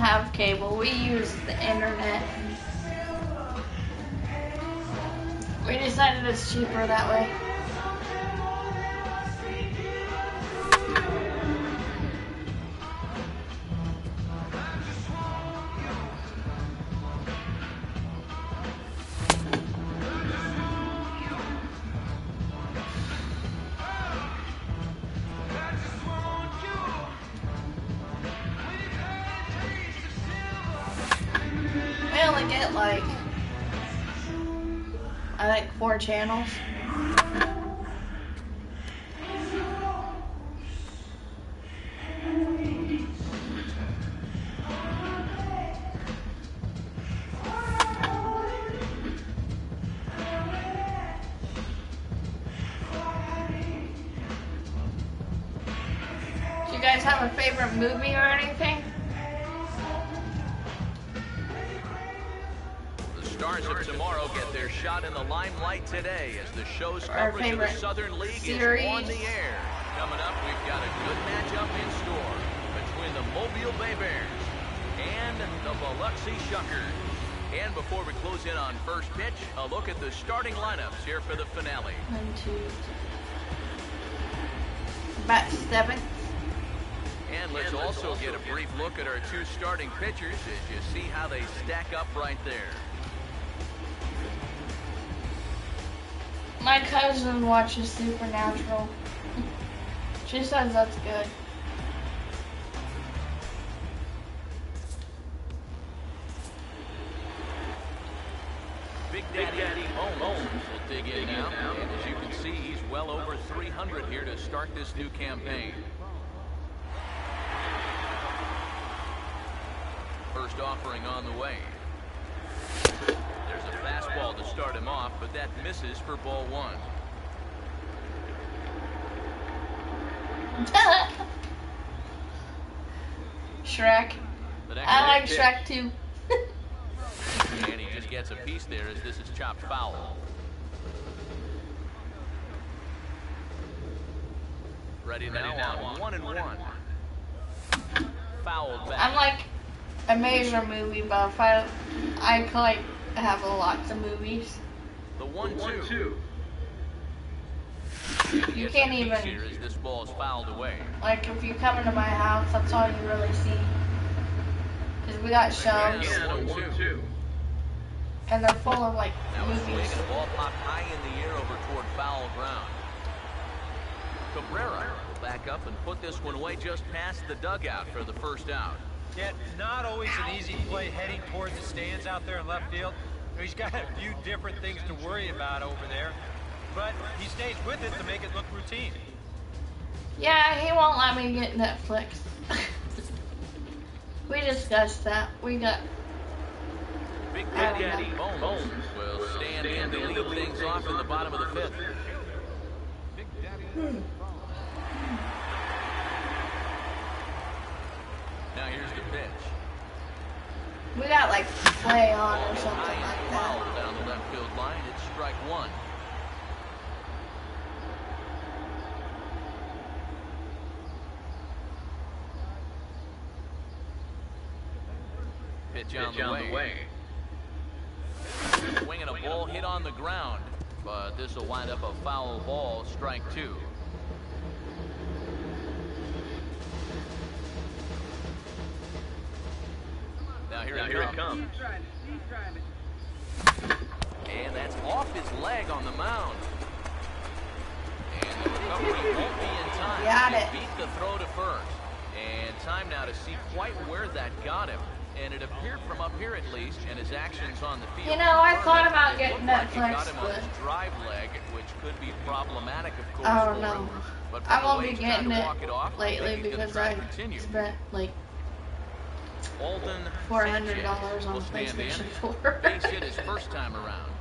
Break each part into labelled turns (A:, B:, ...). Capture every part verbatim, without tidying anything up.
A: have cable. We use the internet. We decided it's cheaper that way. We only get like, I think four channels. Do you guys have a favorite movie or anything?
B: Stars of tomorrow get their shot in the limelight today as the show's coverage of the Southern League
A: series.
B: is on the air. Coming up, we've got a good matchup in store between the Mobile Bay Bears and the Biloxi Shuckers. And before we close in on first pitch, a look at the starting lineups here for the finale.
A: One, two, bat seventh.
B: And let's also get a brief look at our two starting pitchers as you see how they stack up right there.
A: My cousin watches Supernatural. She says that's good.
B: Big Daddy, Big Daddy Holmes will dig in now. And as you can see, he's well over three hundred here to start this new campaign. First offering on the way. There's a fastball to start him off, but that misses for ball one.
A: Shrek. I like pitch. Shrek too.
B: And he just gets a piece there as this is chopped foul. Ready now, Ready now on one and one. Fouled back.
A: I'm like a major movie buff. I I like have lots of movies.
B: The one, the one two.
A: You can't even.
B: Here as this ball is fouled away.
A: Like if you come into my house, that's all you really see. Cause we got shelves.
B: Yeah, one, two.
A: And they're full of like
B: now
A: movies.
B: Swing, the ball popped high in the air over toward foul ground. Cabrera will back up and put this one away just past the dugout for the first out.
C: Yet not always an easy play heading towards the stands out there in left field. He's got a few different things to worry about over there, but he stays with it to make it look routine.
A: Yeah, he won't let me get Netflix. We discussed that. We got.
B: Big Daddy Bones will stand in to lead things off in the bottom of the fifth. Big Daddy hmm. Now here's the pitch.
A: We got like play on or something like that.
B: Down the left field line, it's strike one. Pitch on, pitch the, on way. the way. Swinging a ball hit on the ground, but this will wind up a foul ball, strike two. Now here, now it, here comes. it comes. And that's off his leg on the mound. And the recovery won't be in time.
A: Got it.
B: Beat the throw to first. And time now to see quite where that got him. And it appeared from up here at least, and his actions on the field.
A: You know, I thought about getting Netflix,
B: like got him
A: but
B: on his drive leg, which could be problematic, of course.
A: I don't know.
B: But
A: I won't be getting it, it
B: off,
A: lately because I spent like
B: Alden
A: four hundred dollars on PlayStation four.
B: Base hit his first time around.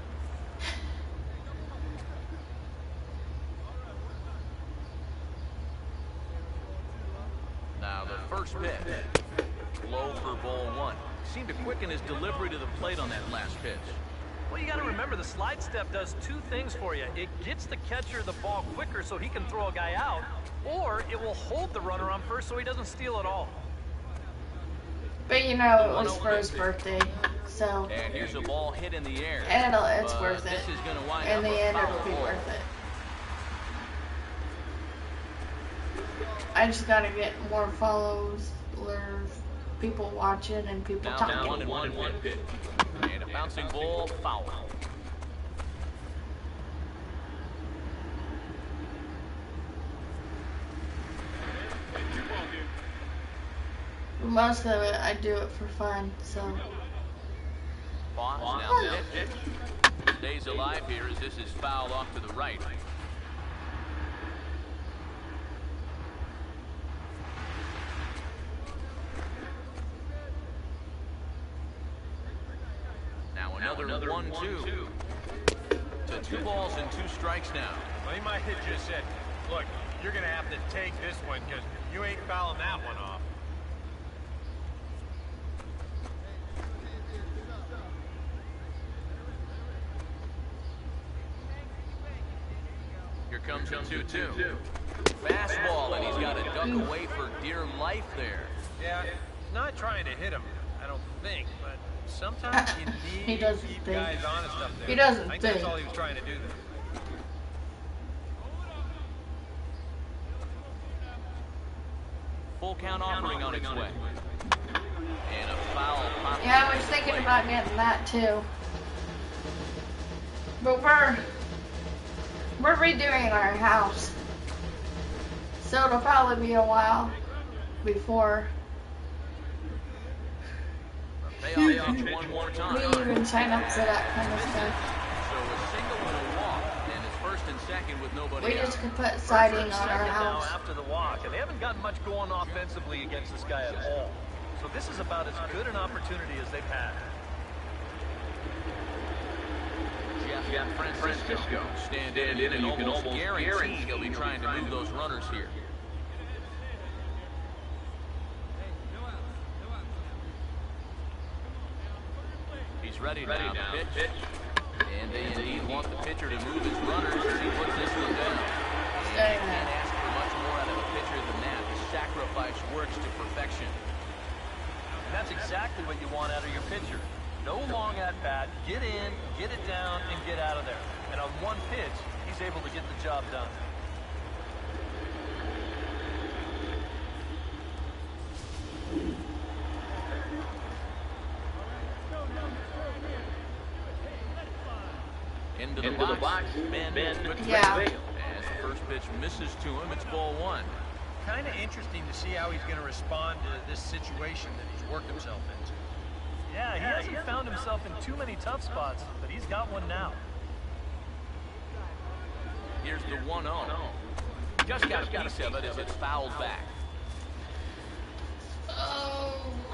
B: Now the first pitch. Low for ball one. Seemed to quicken his delivery to the plate on that last pitch.
C: Well, you got to remember the slide step does two things for you. It gets the catcher the ball quicker so he can throw a guy out, or it will hold the runner on first so he doesn't steal it all.
A: But you know, it was for his birthday, so.
B: And here's a ball hit in the air.
A: And it'll, it's
B: But
A: worth it.
B: This is gonna wind
A: In
B: up
A: the
B: a
A: end,
B: foul
A: it'll be
B: ball.
A: worth it. I just gotta get more follows, learn people watching, and people
B: Now
A: talking.
B: one and one one pitch. And a bouncing ball, foul.
A: Most of it, I do it for fun, so.
B: Pause now pitch. Stays alive here as this is fouled off to the right. Now another, another one, one two. two. To two balls and two strikes now.
C: Well, he might have just said, look, you're going to have to take this one because you ain't fouling that one off.
B: Here comes a two two. Fastball, and he's got to duck away for dear life there.
C: Yeah, he's not trying to hit him, I don't think, but sometimes you
A: He
C: need
A: doesn't
C: to keep
A: think.
C: guys honest up there.
A: He doesn't
C: I think
A: think.
C: that's all he was trying to do there.
B: Full count offering on its way. And a foul pop.
A: Yeah, I was thinking about getting that too. But we're we're redoing our house, so it'll probably be a while before
B: Pay off pitch one more
A: we
B: time.
A: even sign up for that kind of stuff.
B: So a single and a walk, and it's first and second with nobody
A: We
B: out.
A: just could put siding on our
D: Second now
A: house.
D: after the walk, and they haven't gotten much going offensively against this guy at all. So this is about as good an opportunity as they've had.
B: Jeff Francisco stand in, and you can almost guarantee he'll be trying to move those runners here. He's ready now to pitch. And they indeed want the pitcher to move his runners as he puts this one down. And you can't ask for much more out of a pitcher than that. The sacrifice works to perfection.
D: And that's exactly what you want out of your pitcher. No long at bat, get in, get it down, and get out of there. And on one pitch, he's able to get the job done.
B: Into the,
D: Into
B: box,
D: the box,
B: Ben,
D: Ben
B: McVeigh.
A: Yeah.
B: As the first pitch misses to him, it's ball one.
C: Kind of interesting to see how he's going to respond to this situation that he's worked himself into.
D: Yeah, he hasn't found himself in too many tough spots, but he's got one now.
B: Here's the one oh. Just got a piece of it as it's fouled back.
A: Oh.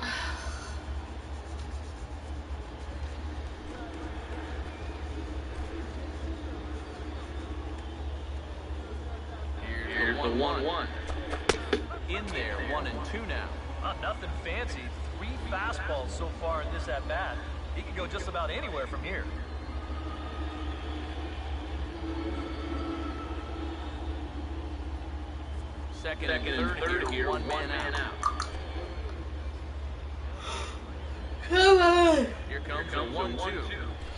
B: Here's the one one. In there, one and two now.
D: Not nothing fancy. Three fastballs so far in this at-bat. He could go just about anywhere from here.
B: Second,
D: Second
B: and third,
D: and third
B: here,
D: here,
B: one,
D: one
B: man,
D: man
B: out.
A: Come on.
B: Here comes
D: Here comes
B: a one
D: a
B: two.
D: one-two.